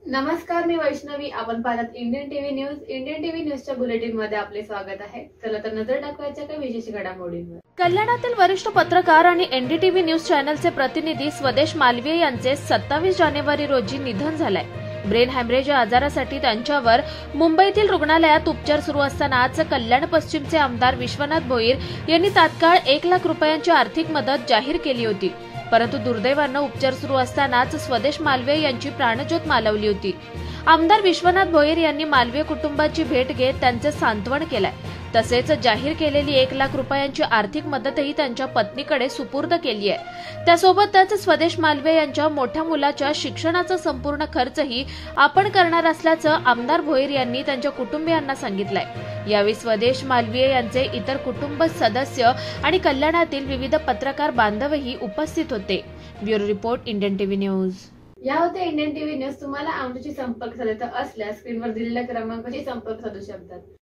नमस्कार, मी वैष्णवी. आपण पाहतात Indian TV news. Indian TV न्यूजच्या बुलेटिन मध्ये आपले स्वागत आहे. चला तर नजर टाकूयाच्या काही विशेष घडामोडींवर. कल्याणातील वरिष्ठ पत्रकार आणि एनडीटीव्ही न्यूज चॅनलचे प्रतिनिधी स्वदेश मालवीय यांचे 27 जानेवारी रोजी निधन झालंय. ब्रेन हॅमरेज या आजारासाठी त्यांच्यावर मुंबईतील रुग्णालयात उपचार सुरू असतानाच कल्याण पश्चिमचे आमदार विश्वनाथ भोईर यांनी तात्काळ 1 लाख रुपयांची आर्थिक मदत जाहीर केली होती. परंतु दुर्दैवानं उपचार सुरू असतानाच स्वदेश मालवीय यांची प्राणज्योत मालवली होती. आमदार विश्वनाथ भोईर यांनी मालवीय कुटुंबाची भेट घेत त्यांचे सांत्वन केलंय. तसेच जाहीर केलेली 1 लाख रुपयांची आर्थिक मदतही त्यांच्या पत्नीकडे सुपूर्द केली आहे. त्यासोबतच स्वदेश मालवीय यांच्या मोठ्या मुलाच्या शिक्षणाचा संपूर्ण खर्चही आपण करणार असल्याचं आमदार भोईर यांनी त्यांच्या कुटुंबियांना सांगितलंय. यावेळी स्वदेश मालवीय यांचे इतर कुटुंब सदस्य आणि कल्याणातील विविध पत्रकार बांधवही उपस्थित होते. Bureau report, Indian TV news. या होत्या इंडियन टीव्ही न्यूज. तुम्हाला आमच्याशी संपर्क साधायचा असल्यास स्क्रीनवर दिलेल्या क्रमांकाशी संपर्क साधू शकतात.